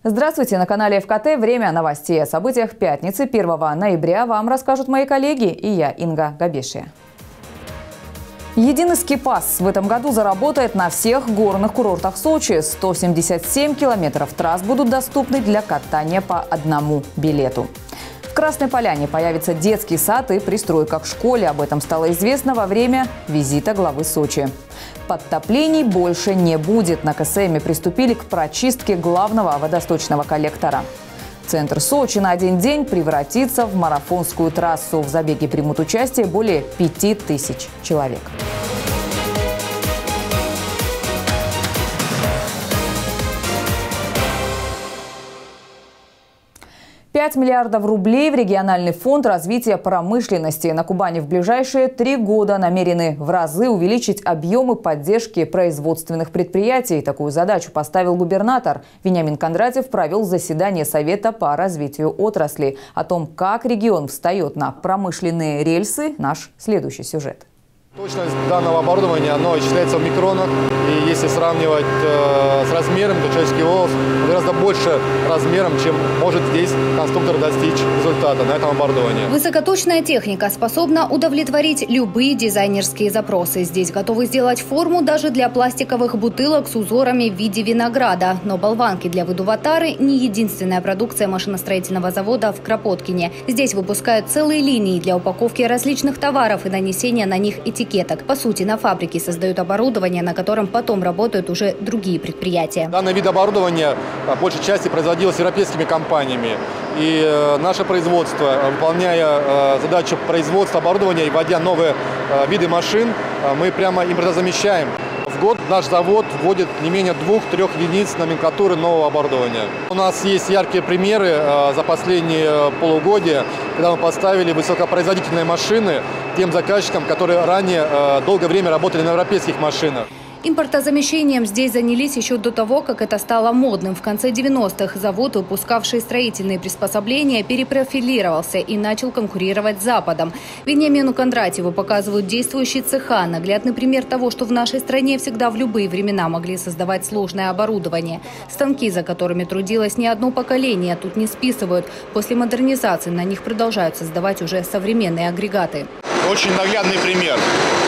Здравствуйте, на канале ФКТ. Время новостей о событиях пятницы 1 ноября вам расскажут мои коллеги и я, Инга Габешия. Единый скипасс в этом году заработает на всех горных курортах Сочи. 177 километров трасс будут доступны для катания по одному билету. В Красной Поляне появится детский сад и пристройка к школе. Об этом стало известно во время визита главы Сочи. Подтоплений больше не будет. На КСМе приступили к прочистке главного водосточного коллектора. Центр Сочи на один день превратится в марафонскую трассу. В забеге примут участие более 5000 человек. 5 миллиардов рублей в региональный фонд развития промышленности. На Кубани в ближайшие 3 года намерены в разы увеличить объемы поддержки производственных предприятий. Такую задачу поставил губернатор. Вениамин Кондратьев провел заседание Совета по развитию отрасли. О том, как регион встает на промышленные рельсы, наш следующий сюжет. Точность данного оборудования, оно исчисляется в микронах. И если сравнивать с размером, то человеческий волос гораздо больше размером, чем может здесь конструктор достичь результата на этом оборудовании. Высокоточная техника способна удовлетворить любые дизайнерские запросы. Здесь готовы сделать форму даже для пластиковых бутылок с узорами в виде винограда. Но болванки для выдува тары – не единственная продукция машиностроительного завода в Кропоткине. Здесь выпускают целые линии для упаковки различных товаров и нанесения на них этикеток. По сути, на фабрике создают оборудование, на котором потом работают уже другие предприятия. Данный вид оборудования в большей части производилось европейскими компаниями. И наше производство, выполняя задачу производства оборудования и вводя новые виды машин, мы прямо импортозамещаем. В год наш завод вводит не менее 2-3 единиц номенклатуры нового оборудования. У нас есть яркие примеры за последние полугодия, когда мы поставили высокопроизводительные машины тем заказчикам, которые ранее долгое время работали на европейских машинах. Импортозамещением здесь занялись еще до того, как это стало модным. В конце 90-х завод, выпускавший строительные приспособления, перепрофилировался и начал конкурировать с Западом. Вениамину Кондратьеву показывают действующие цеха. Наглядный пример того, что в нашей стране всегда в любые времена могли создавать сложное оборудование. Станки, за которыми трудилось не одно поколение, тут не списывают. После модернизации на них продолжают создавать уже современные агрегаты. Очень наглядный пример.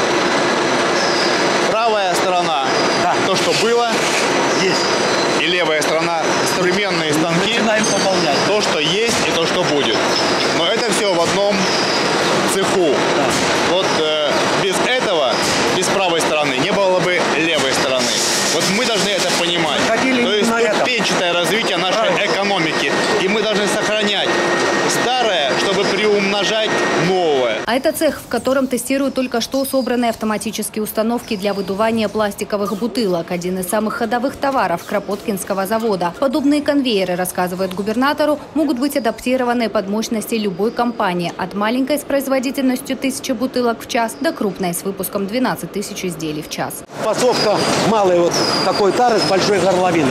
Правая сторона – то, что было, есть. И левая сторона – современные станки, то, что есть и то, что будет. Но это все в одном цеху. Да. Вот без этого, без правой стороны, не было бы левой стороны. Вот мы должны это понимать. То есть ступенчатое развитие нашей экономики. И мы должны сохранять старое, чтобы приумножать новое. А это цех, в котором тестируют только что собранные автоматические установки для выдувания пластиковых бутылок. Один из самых ходовых товаров Кропоткинского завода. Подобные конвейеры, рассказывает губернатору, могут быть адаптированы под мощности любой компании. От маленькой с производительностью 1000 бутылок в час до крупной с выпуском 12 тысяч изделий в час. Фасовка малой вот такой тары с большой горловиной.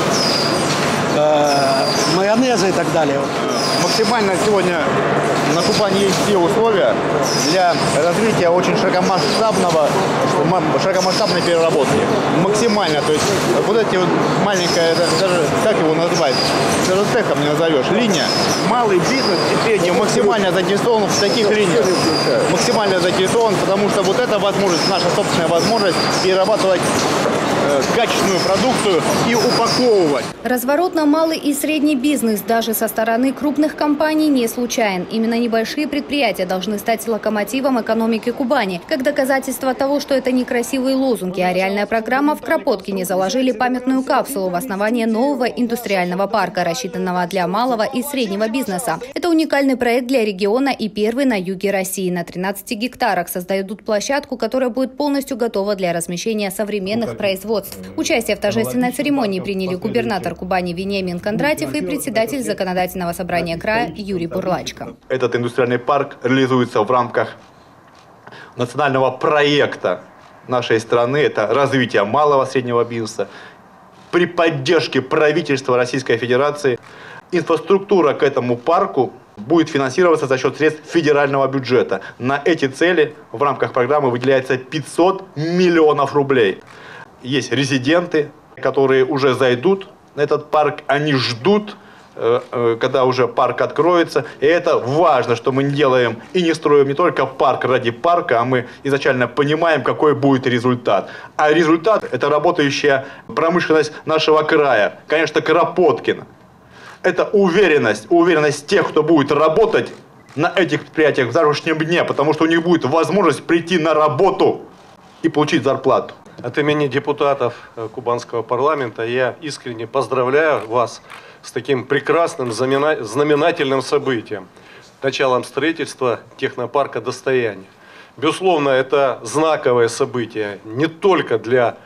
Майонеза и так далее. Максимально сегодня на Кубани есть все условия для развития очень широкомасштабной переработки. Максимально, то есть вот эти вот маленькая, даже как его назвать, даже цехом не назовешь, линия. Малый бизнес теперь максимально заинтересован в таких линиях. Максимально заинтересован, потому что вот эта возможность, наша собственная возможность перерабатывать качественную продукцию и упаковывать. Разворот на малый и средний бизнес даже со стороны крупных компаний не случайен. Именно небольшие предприятия должны стать локомотивом экономики Кубани. Как доказательство того, что это не красивые лозунги, а реальная программа, в Кропоткине заложили памятную капсулу в основании нового индустриального парка, рассчитанного для малого и среднего бизнеса. Это уникальный проект для региона и первый на юге России. На 13 гектарах создадут площадку, которая будет полностью готова для размещения современных производств. Участие в торжественной церемонии приняли губернатор Кубани Вениамин Кондратьев и председатель законодательного собрания края Юрий Бурлачко. Этот индустриальный парк реализуется в рамках национального проекта нашей страны. Это развитие малого и среднего бизнеса. При поддержке правительства Российской Федерации инфраструктура к этому парку будет финансироваться за счет средств федерального бюджета. На эти цели в рамках программы выделяется 500 миллионов рублей. Есть резиденты, которые уже зайдут на этот парк, они ждут, когда уже парк откроется. И это важно, что мы не делаем и не строим не только парк ради парка, а мы изначально понимаем, какой будет результат. А результат – это работающая промышленность нашего края, конечно, Кропоткина. Это уверенность тех, кто будет работать на этих предприятиях в завтрашнем дне, потому что у них будет возможность прийти на работу и получить зарплату. От имени депутатов Кубанского парламента я искренне поздравляю вас с таким прекрасным знаменательным событием, началом строительства технопарка «Достояние». Безусловно, это знаковое событие не только для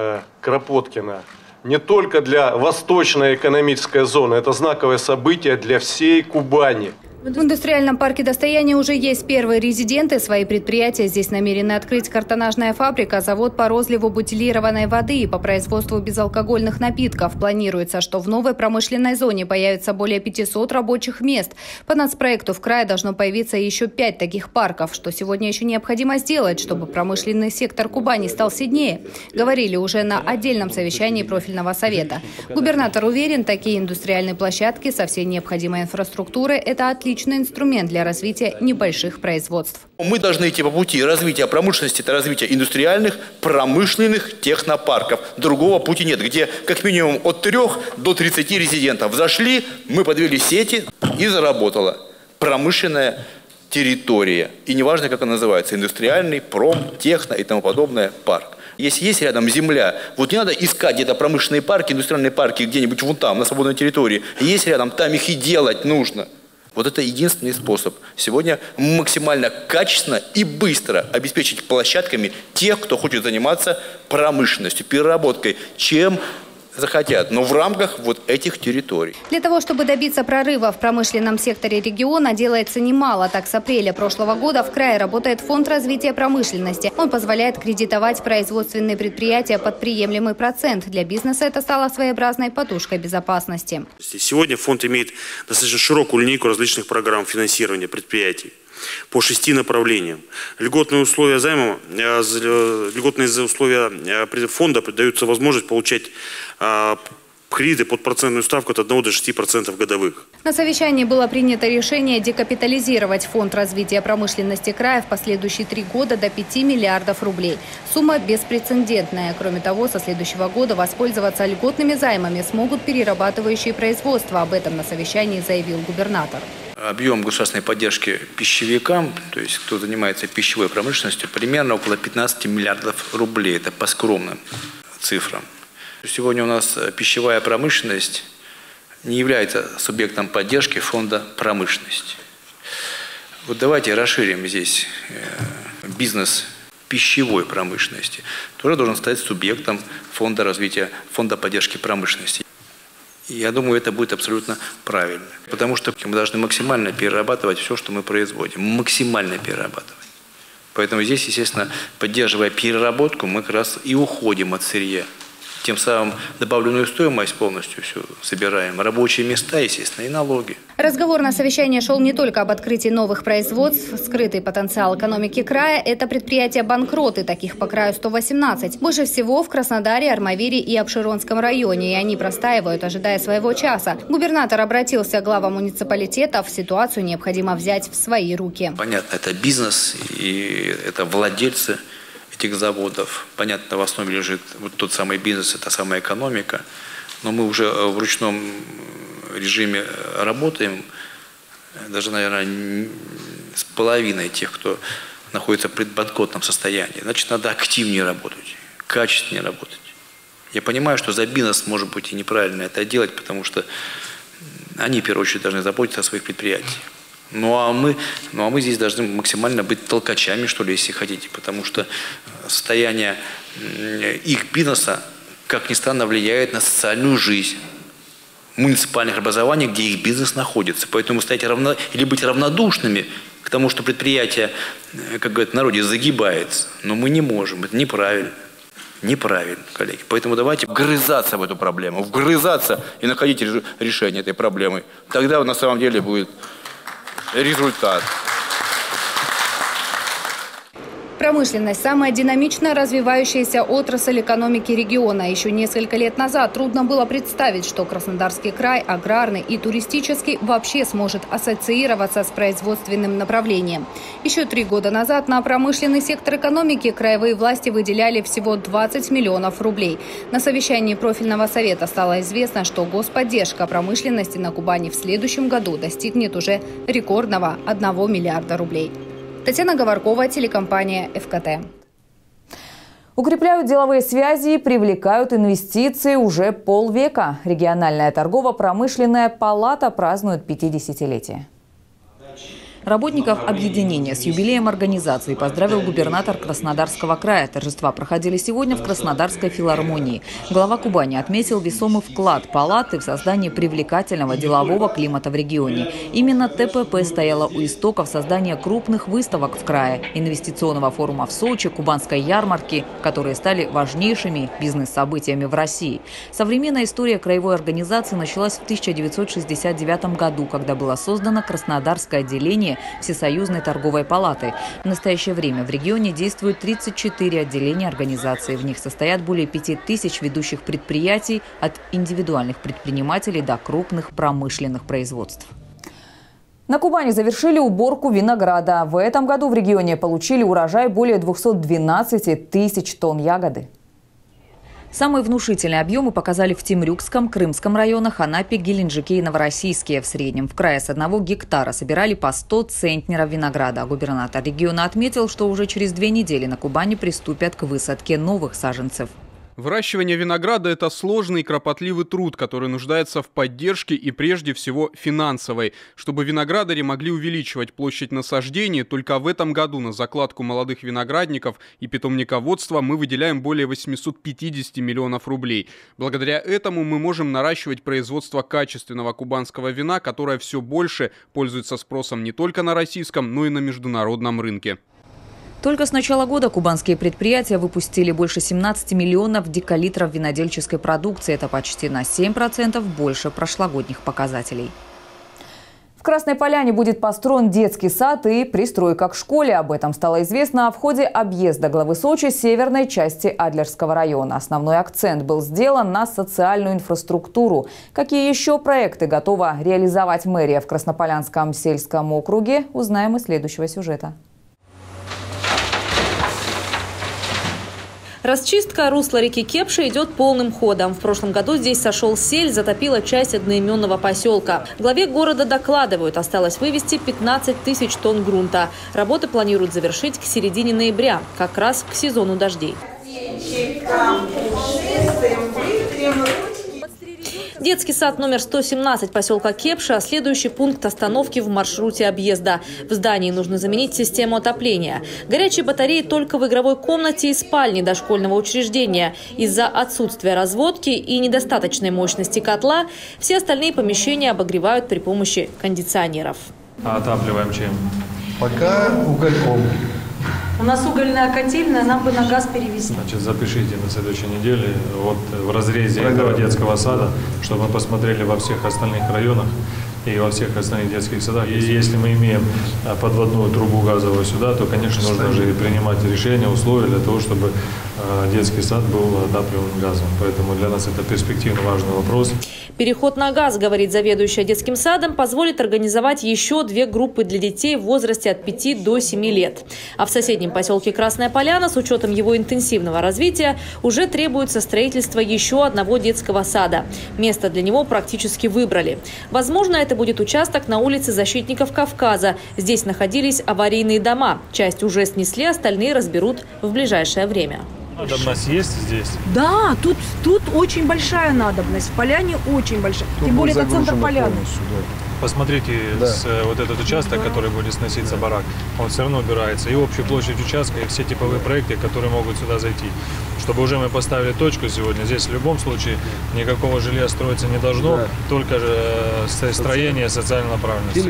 Кропоткина, не только для восточной экономической зоны, это знаковое событие для всей Кубани. В индустриальном парке «Достояние» уже есть первые резиденты. Свои предприятия здесь намерены открыть картонажная фабрика, завод по розливу бутилированной воды и по производству безалкогольных напитков. Планируется, что в новой промышленной зоне появится более 500 рабочих мест. По нацпроекту в крае должно появиться еще 5 таких парков, что сегодня еще необходимо сделать, чтобы промышленный сектор Кубани стал сильнее. Говорили уже на отдельном совещании профильного совета. Губернатор уверен, такие индустриальные площадки со всей необходимой инфраструктурой – это отличный инструмент для развития небольших производств. Мы должны идти по пути развития промышленности, это развитие индустриальных, промышленных технопарков. Другого пути нет, где как минимум от 3 до 30 резидентов. Зашли, мы подвели сети и заработала промышленная территория. И неважно, как она называется, индустриальный, техно и тому подобное парк. Если есть рядом земля, вот не надо искать где-то промышленные парки, индустриальные парки где-нибудь вон там, на свободной территории. Есть рядом, там их и делать нужно. Вот это единственный способ сегодня максимально качественно и быстро обеспечить площадками тех, кто хочет заниматься промышленностью, переработкой, чем захотят, но в рамках вот этих территорий. Для того, чтобы добиться прорыва в промышленном секторе региона, делается немало. Так, с апреля прошлого года в крае работает Фонд развития промышленности. Он позволяет кредитовать производственные предприятия под приемлемый процент. Для бизнеса это стало своеобразной подушкой безопасности. Сегодня фонд имеет достаточно широкую линейку различных программ финансирования предприятий по 6 направлениям. Льготные условия займа, льготные условия фонда даются возможность получать кредиты под процентную ставку от 1 до 6% годовых. На совещании было принято решение декапитализировать Фонд развития промышленности края в последующие 3 года до 5 миллиардов рублей. Сумма беспрецедентная. Кроме того, со следующего года воспользоваться льготными займами смогут перерабатывающие производства. Об этом на совещании заявил губернатор. Объем государственной поддержки пищевикам, то есть кто занимается пищевой промышленностью, примерно около 15 миллиардов рублей. Это по скромным цифрам. Сегодня у нас пищевая промышленность не является субъектом поддержки фонда промышленности. Вот давайте расширим здесь бизнес пищевой промышленности. Тоже должен стать субъектом фонда развития, фонда поддержки промышленности. И я думаю, это будет абсолютно правильно. Потому что мы должны максимально перерабатывать все, что мы производим. Максимально перерабатывать. Поэтому здесь, естественно, поддерживая переработку, мы как раз и уходим от сырья. Тем самым добавленную стоимость полностью все собираем. Рабочие места, естественно, и налоги. Разговор на совещании шел не только об открытии новых производств. Скрытый потенциал экономики края – это предприятия-банкроты. Таких по краю 118. Больше всего в Краснодаре, Армавире и Апшеронском районе. И они простаивают, ожидая своего часа. Губернатор обратился к главам муниципалитетов. Ситуацию необходимо взять в свои руки. Понятно, это бизнес и это владельцы этих заводов. Понятно, в основе лежит вот тот самый бизнес, это самая экономика. Но мы уже в ручном режиме работаем, даже, наверное, с половиной тех, кто находится в предбанкротном состоянии. Значит, надо активнее работать, качественнее работать. Я понимаю, что за бизнес, может быть, и неправильно это делать, потому что они, в первую очередь, должны заботиться о своих предприятиях. Ну а мы здесь должны максимально быть толкачами, что ли, если хотите, потому что состояние их бизнеса, как ни странно, влияет на социальную жизнь муниципальных образований, где их бизнес находится. Поэтому стоять или быть равнодушными к тому, что предприятие, как говорят в народе, загибается. Но мы не можем, это неправильно. Неправильно, коллеги. Поэтому давайте вгрызаться в эту проблему, вгрызаться и находить решение этой проблемы. Тогда на самом деле будет результат. Промышленность – самая динамично развивающаяся отрасль экономики региона. Еще несколько лет назад трудно было представить, что Краснодарский край, аграрный и туристический, вообще сможет ассоциироваться с производственным направлением. Еще 3 года назад на промышленный сектор экономики краевые власти выделяли всего 20 миллионов рублей. На совещании профильного совета стало известно, что господдержка промышленности на Кубани в следующем году достигнет уже рекордного 1 миллиарда рублей. Татьяна Говоркова, телекомпания ФКТ. Укрепляют деловые связи и привлекают инвестиции уже полвека. Региональная торгово-промышленная палата празднует 50-летие. Работников объединения с юбилеем организации поздравил губернатор Краснодарского края. Торжества проходили сегодня в Краснодарской филармонии. Глава Кубани отметил весомый вклад палаты в создание привлекательного делового климата в регионе. Именно ТПП стояла у истоков создания крупных выставок в крае, инвестиционного форума в Сочи, кубанской ярмарки, которые стали важнейшими бизнес-событиями в России. Современная история краевой организации началась в 1969 году, когда было создано Краснодарское отделение Всесоюзной торговой палаты. В настоящее время в регионе действуют 34 отделения организации. В них состоят более 5000 ведущих предприятий от индивидуальных предпринимателей до крупных промышленных производств. На Кубани завершили уборку винограда. В этом году в регионе получили урожай более 212 тысяч тонн ягоды. Самые внушительные объемы показали в Темрюкском, Крымском районах, Анапе, Геленджике и Новороссийске. В среднем в крае с 1 гектара собирали по 100 центнеров винограда. Губернатор региона отметил, что уже через 2 недели на Кубани приступят к высадке новых саженцев. Выращивание винограда – это сложный и кропотливый труд, который нуждается в поддержке и прежде всего финансовой. Чтобы виноградари могли увеличивать площадь насаждений, только в этом году на закладку молодых виноградников и питомниководства мы выделяем более 850 миллионов рублей. Благодаря этому мы можем наращивать производство качественного кубанского вина, которое все больше пользуется спросом не только на российском, но и на международном рынке. Только с начала года кубанские предприятия выпустили больше 17 миллионов декалитров винодельческой продукции. Это почти на 7% больше прошлогодних показателей. В Красной Поляне будет построен детский сад и пристройка к школе. Об этом стало известно в ходе объезда главы Сочи северной части Адлерского района. Основной акцент был сделан на социальную инфраструктуру. Какие еще проекты готова реализовать мэрия в Краснополянском сельском округе, узнаем из следующего сюжета. Расчистка русла реки Кепша идет полным ходом. В прошлом году здесь сошел сель, затопила часть одноименного поселка. Главе города докладывают, осталось вывести 15 тысяч тонн грунта. Работы планируют завершить к середине ноября, как раз к сезону дождей. Детский сад номер 117 поселка Кепша – следующий пункт остановки в маршруте объезда. В здании нужно заменить систему отопления. Горячие батареи только в игровой комнате и спальне дошкольного учреждения. Из-за отсутствия разводки и недостаточной мощности котла все остальные помещения обогревают при помощи кондиционеров. А отапливаем чем? Пока угольком. У нас угольная котельная, нам бы на газ перевести. Значит, запишите на следующей неделе вот в разрезе этого детского сада, чтобы мы посмотрели во всех остальных районах и во всех остальных детских садах. И если мы имеем подводную трубу газовую сюда, то, конечно, нужно же принимать решения, условия для того, чтобы детский сад был отапливаем газом. Поэтому для нас это перспективно важный вопрос. Переход на газ, говорит заведующая детским садом, позволит организовать еще 2 группы для детей в возрасте от 5 до 7 лет. А в соседнем поселке Красная Поляна, с учетом его интенсивного развития, уже требуется строительство еще одного детского сада. Место для него практически выбрали. Возможно, это будет участок на улице Защитников Кавказа. Здесь находились аварийные дома. Часть уже снесли, остальные разберут в ближайшее время. Надобность есть здесь? Да, тут очень большая надобность. В Поляне очень большая. Тем более это центр Поляны. Посмотрите, вот этот участок, который будет сноситься барак, он все равно убирается. И общую площадь участка, и все типовые проекты, которые могут сюда зайти. Чтобы уже мы поставили точку сегодня. Здесь в любом случае никакого жилья строиться не должно, только же строение социальной направленности.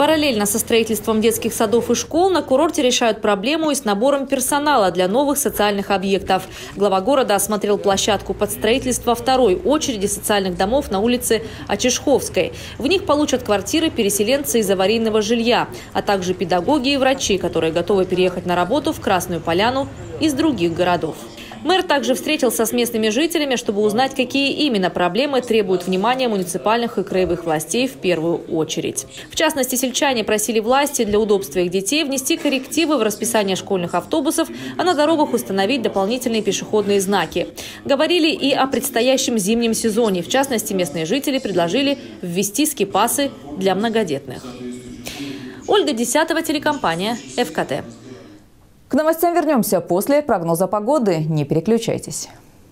Параллельно со строительством детских садов и школ на курорте решают проблему и с набором персонала для новых социальных объектов. Глава города осмотрел площадку под строительство второй очереди социальных домов на улице Очешховской. В них получат квартиры переселенцы из аварийного жилья, а также педагоги и врачи, которые готовы переехать на работу в Красную Поляну из других городов. Мэр также встретился с местными жителями, чтобы узнать, какие именно проблемы требуют внимания муниципальных и краевых властей в первую очередь. В частности, сельчане просили власти для удобства их детей внести коррективы в расписание школьных автобусов, а на дорогах установить дополнительные пешеходные знаки. Говорили и о предстоящем зимнем сезоне. В частности, местные жители предложили ввести скипасы для многодетных. Ольга Десятова, телекомпания ФКТ. К новостям вернемся после прогноза погоды. Не переключайтесь.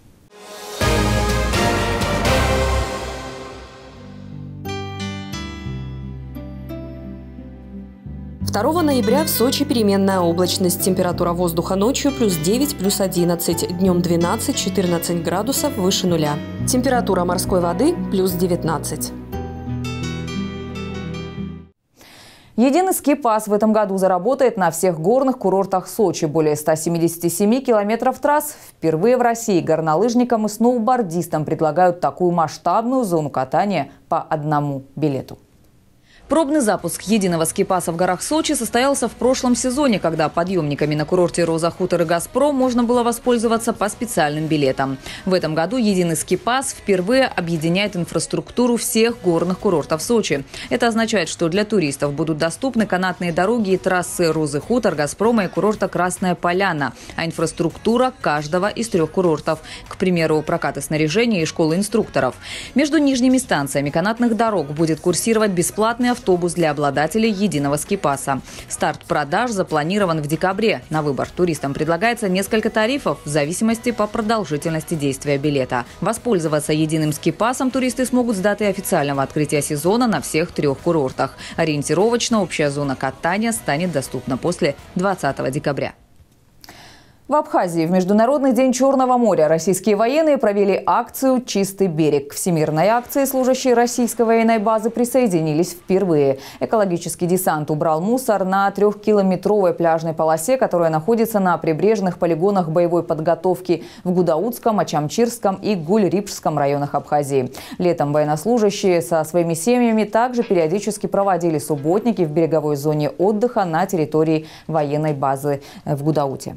2 ноября в Сочи переменная облачность. Температура воздуха ночью +9, +11. Днем 12-14 градусов выше нуля. Температура морской воды +19. Единый скипас в этом году заработает на всех горных курортах Сочи. Более 177 километров трасс. Впервые в России горнолыжникам и сноубордистам предлагают такую масштабную зону катания по одному билету. Пробный запуск единого скипаса в горах Сочи состоялся в прошлом сезоне, когда подъемниками на курорте «Роза Хутор» и «Газпром» можно было воспользоваться по специальным билетам. В этом году единый скипас впервые объединяет инфраструктуру всех горных курортов Сочи. Это означает, что для туристов будут доступны канатные дороги и трассы «Розы Хутор», «Газпрома» и курорта «Красная Поляна», а инфраструктура каждого из 3 курортов. К примеру, прокаты снаряжения и школы инструкторов. Между нижними станциями канатных дорог будет курсировать бесплатный автобус для обладателей единого скипаса. Старт продаж запланирован в декабре. На выбор туристам предлагается несколько тарифов в зависимости по продолжительности действия билета. Воспользоваться единым скипасом туристы смогут с даты официального открытия сезона на всех 3 курортах. Ориентировочно общая зона катания станет доступна после 20 декабря. В Абхазии в Международный день Черного моря российские военные провели акцию «Чистый берег». К всемирной акции служащие российской военной базы присоединились впервые. Экологический десант убрал мусор на 3-километровой пляжной полосе, которая находится на прибрежных полигонах боевой подготовки в Гудаутском, Ачамчирском и Гуль-Рипшском районах Абхазии. Летом военнослужащие со своими семьями также периодически проводили субботники в береговой зоне отдыха на территории военной базы в Гудауте.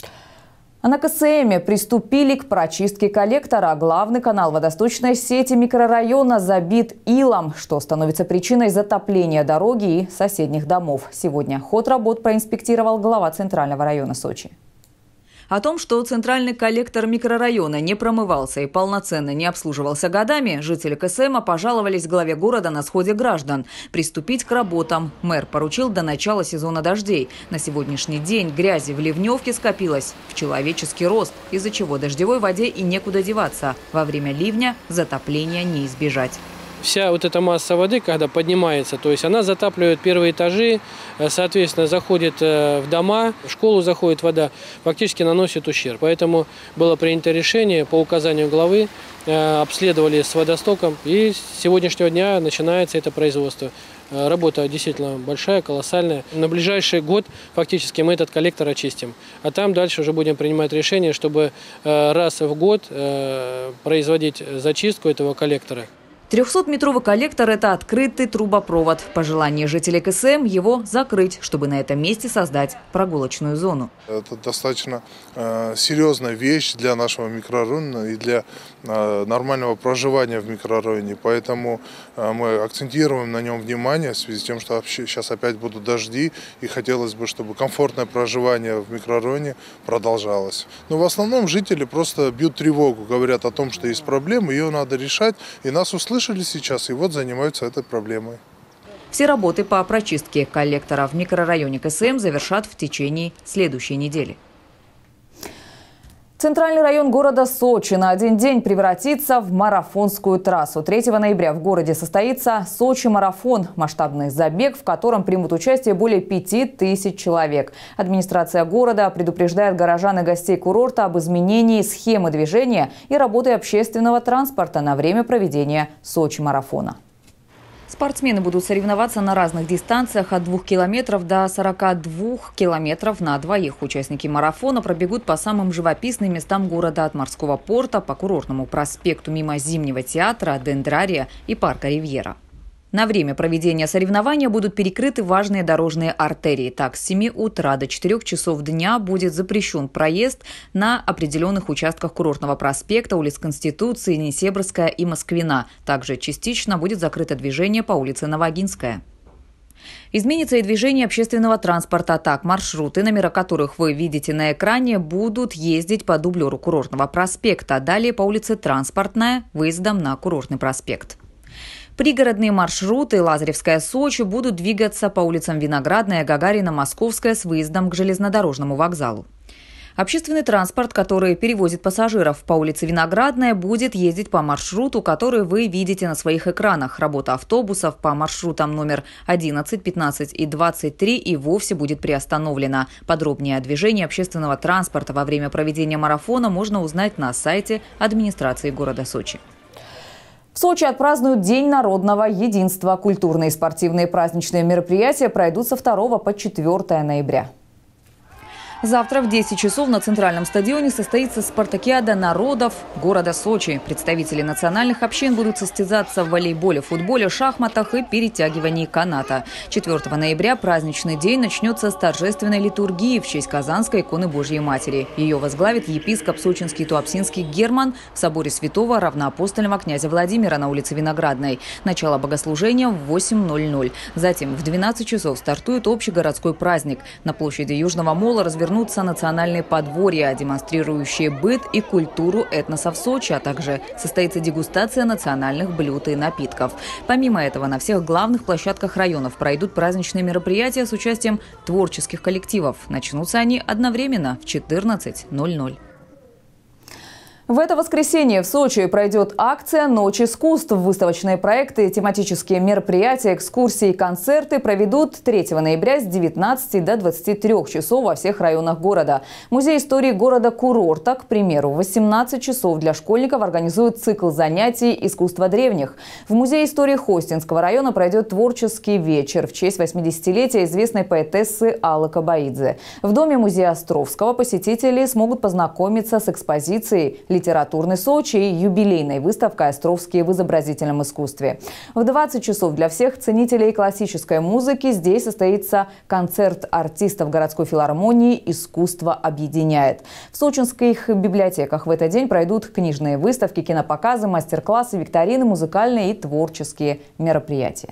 А на КСМе приступили к прочистке коллектора. Главный канал водосточной сети микрорайона забит илом, что становится причиной затопления дороги и соседних домов. Сегодня ход работ проинспектировал глава Центрального района Сочи. О том, что центральный коллектор микрорайона не промывался и полноценно не обслуживался годами, жители КСМа пожаловались главе города на сходе граждан. Приступить к работам мэр поручил до начала сезона дождей. На сегодняшний день грязи в ливневке скопилось в человеческий рост, из-за чего дождевой воде и некуда деваться. Во время ливня затопления не избежать. Вся вот эта масса воды, когда поднимается, то есть она затапливает первые этажи, соответственно, заходит в дома, в школу заходит вода, фактически наносит ущерб. Поэтому было принято решение по указанию главы, обследовали с водостоком, и с сегодняшнего дня начинается это производство. Работа действительно большая, колоссальная. На ближайший год фактически мы этот коллектор очистим. А там дальше уже будем принимать решение, чтобы раз в год производить зачистку этого коллектора. 300-метровый коллектор – это открытый трубопровод. По желанию жителей КСМ его закрыть, чтобы на этом месте создать прогулочную зону. Это достаточно серьезная вещь для нашего микрорайона и для нормального проживания в микрорайоне. Поэтому мы акцентируем на нем внимание в связи с тем, что сейчас опять будут дожди. И хотелось бы, чтобы комфортное проживание в микрорайоне продолжалось. Но в основном жители просто бьют тревогу, говорят о том, что есть проблемы, ее надо решать. И нас услышали сейчас, и вот занимаются этой проблемой. Все работы по прочистке коллектора в микрорайоне КСМ завершат в течение следующей недели. Центральный район города Сочи на один день превратится в марафонскую трассу. 3 ноября в городе состоится Сочи-марафон. Масштабный забег, в котором примут участие более 5000 человек. Администрация города предупреждает горожан и гостей курорта об изменении схемы движения и работы общественного транспорта на время проведения Сочи-марафона. Спортсмены будут соревноваться на разных дистанциях от 2 километров до 42 километров на двоих. Участники марафона пробегут по самым живописным местам города от морского порта по Курортному проспекту мимо Зимнего театра, Дендрария и парка Ривьера. На время проведения соревнования будут перекрыты важные дорожные артерии. Так, с 7 утра до 4 часов дня будет запрещен проезд на определенных участках Курортного проспекта, улиц Конституции, Несебрская и Москвина. Также частично будет закрыто движение по улице Новогинская. Изменится и движение общественного транспорта. Так, маршруты, номера которых вы видите на экране, будут ездить по дублеру Курортного проспекта. Далее по улице Транспортная, выездом на Курортный проспект. Пригородные маршруты Лазаревская, Сочи будут двигаться по улицам Виноградная, Гагарина, Московская с выездом к железнодорожному вокзалу. Общественный транспорт, который перевозит пассажиров по улице Виноградная, будет ездить по маршруту, который вы видите на своих экранах. Работа автобусов по маршрутам номер 11, 15 и 23 и вовсе будет приостановлена. Подробнее о движении общественного транспорта во время проведения марафона можно узнать на сайте администрации города Сочи. В Сочи отпразднуют День народного единства. Культурные и спортивные праздничные мероприятия пройдут со 2 по 4 ноября. Завтра в 10 часов на Центральном стадионе состоится спартакиада народов города Сочи. Представители национальных общин будут состязаться в волейболе, футболе, шахматах и перетягивании каната. 4 ноября праздничный день начнется с торжественной литургии в честь Казанской иконы Божьей Матери. Ее возглавит епископ сочинский Туапсинский Герман в соборе святого равноапостольного князя Владимира на улице Виноградной. Начало богослужения в 8:00. Затем в 12 часов стартует общегородской праздник. На площади Южного мола развернутся национальные подворья, демонстрирующие быт и культуру этносов Сочи, а также состоится дегустация национальных блюд и напитков. Помимо этого, на всех главных площадках районов пройдут праздничные мероприятия с участием творческих коллективов. Начнутся они одновременно в 14:00. В это воскресенье в Сочи пройдет акция «Ночь искусств». Выставочные проекты, тематические мероприятия, экскурсии и концерты проведут 3 ноября с 19 до 23 часов во всех районах города. Музей истории города-курорта, к примеру, в 18 часов для школьников организует цикл занятий «Искусство древних». В Музее истории Хостинского района пройдет творческий вечер в честь 80-летия известной поэтессы Аллы Кабаидзе. В Доме музея Островского посетители смогут познакомиться с экспозицией «Литературный Сочи» и юбилейной выставкой «Островские в изобразительном искусстве». В 20 часов для всех ценителей классической музыки здесь состоится концерт артистов городской филармонии «Искусство объединяет». В сочинских библиотеках в этот день пройдут книжные выставки, кинопоказы, мастер-классы, викторины, музыкальные и творческие мероприятия.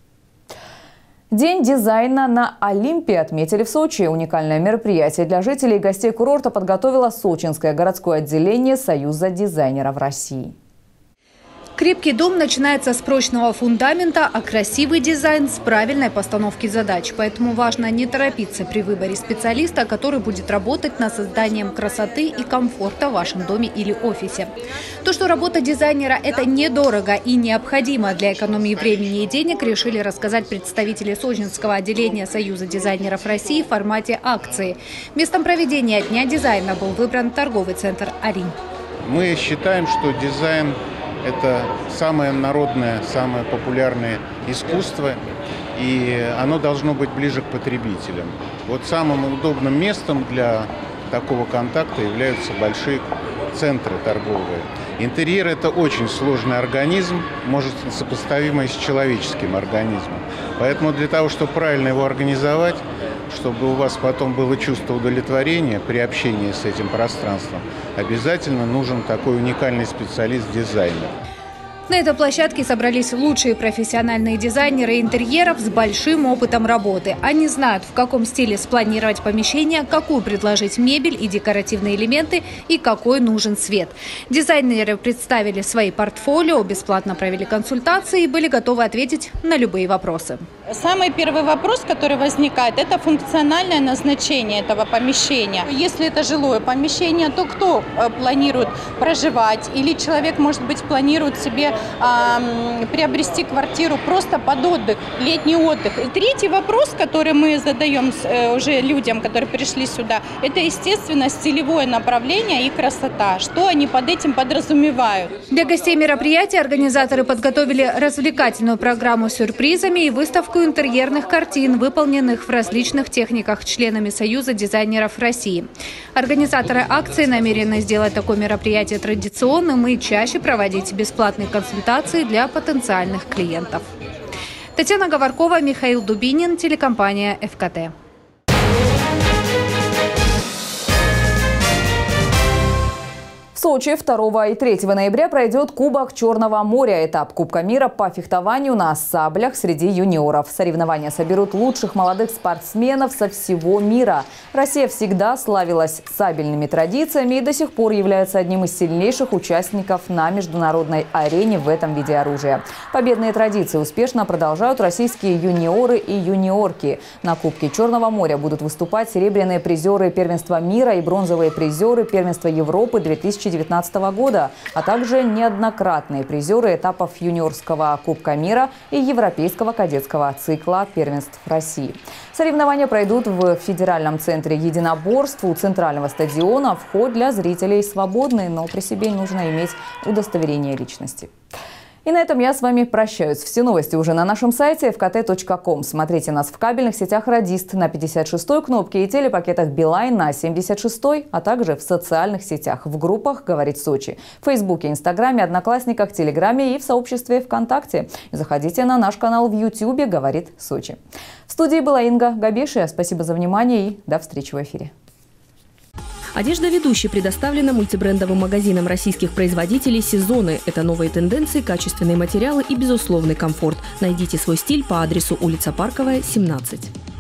День дизайна на Олимпе отметили в Сочи. Уникальное мероприятие для жителей и гостей курорта подготовило сочинское городское отделение Союза дизайнеров России. Крепкий дом начинается с прочного фундамента, а красивый дизайн – с правильной постановки задач. Поэтому важно не торопиться при выборе специалиста, который будет работать над созданием красоты и комфорта в вашем доме или офисе. То, что работа дизайнера – это недорого и необходимо для экономии времени и денег, решили рассказать представители сочинского отделения Союза дизайнеров России в формате акции. Местом проведения Дня дизайна был выбран торговый центр «Арин». Мы считаем, что дизайн – это самое народное, самое популярное искусство, и оно должно быть ближе к потребителям. Вот самым удобным местом для такого контакта являются большие центры торговые. Интерьер – это очень сложный организм, может сопоставимый с человеческим организмом. Поэтому для того, чтобы правильно его организовать, чтобы у вас потом было чувство удовлетворения при общении с этим пространством, обязательно нужен такой уникальный специалист-дизайнер. На этой площадке собрались лучшие профессиональные дизайнеры интерьеров с большим опытом работы. Они знают, в каком стиле спланировать помещение, какую предложить мебель и декоративные элементы и какой нужен свет. Дизайнеры представили свои портфолио, бесплатно провели консультации и были готовы ответить на любые вопросы. Самый первый вопрос, который возникает, это функциональное назначение этого помещения. Если это жилое помещение, то кто планирует проживать? Или человек, может быть, планирует себе приобрести квартиру просто под отдых, летний отдых. И третий вопрос, который мы задаем уже людям, которые пришли сюда, это, естественно, стилевое направление и красота. Что они под этим подразумевают? Для гостей мероприятия организаторы подготовили развлекательную программу с сюрпризами и выставку интерьерных картин, выполненных в различных техниках членами Союза дизайнеров России. Организаторы акции намерены сделать такое мероприятие традиционным и чаще проводить бесплатные консультации для потенциальных клиентов. Татьяна Говоркова, Михаил Дубинин, телекомпания ФКТ. В Сочи 2 и 3 ноября пройдет Кубок Черного моря. Этап Кубка мира по фехтованию на саблях среди юниоров. Соревнования соберут лучших молодых спортсменов со всего мира. Россия всегда славилась сабельными традициями и до сих пор является одним из сильнейших участников на международной арене в этом виде оружия. Победные традиции успешно продолжают российские юниоры и юниорки. На Кубке Черного моря будут выступать серебряные призеры первенства мира и бронзовые призеры первенства Европы 2019 года, а также неоднократные призеры этапов юниорского Кубка мира и европейского кадетского цикла первенств России. Соревнования пройдут в Федеральном центре единоборств у центрального стадиона. Вход для зрителей свободный, но при себе нужно иметь удостоверение личности. И на этом я с вами прощаюсь. Все новости уже на нашем сайте fkt.com. Смотрите нас в кабельных сетях «Радист» на 56-й кнопке и телепакетах «Билайн» на 76-й, а также в социальных сетях, в группах «Говорит Сочи», в Фейсбуке, Инстаграме, Одноклассниках, Телеграме и в сообществе ВКонтакте. Заходите на наш канал в Ютьюбе «Говорит Сочи». В студии была Инга Габешия. Спасибо за внимание и до встречи в эфире. Одежда ведущей предоставлена мультибрендовым магазином российских производителей «Сезоны». Это новые тенденции, качественные материалы и безусловный комфорт. Найдите свой стиль по адресу улица Парковая, 17.